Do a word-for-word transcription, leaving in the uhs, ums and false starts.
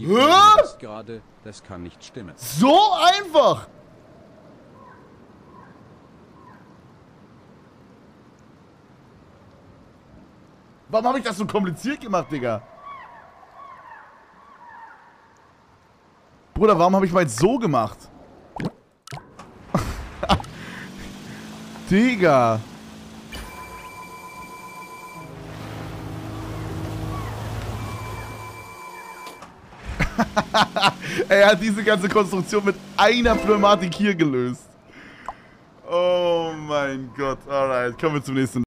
Die Hä? ist gerade, das kann nicht stimmen. So einfach! Warum habe ich das so kompliziert gemacht, Digga? Bruder, warum habe ich mal jetzt so gemacht? Digga. Er hat diese ganze Konstruktion mit einer Pneumatik hier gelöst. Oh mein Gott. Alright, kommen wir zum nächsten.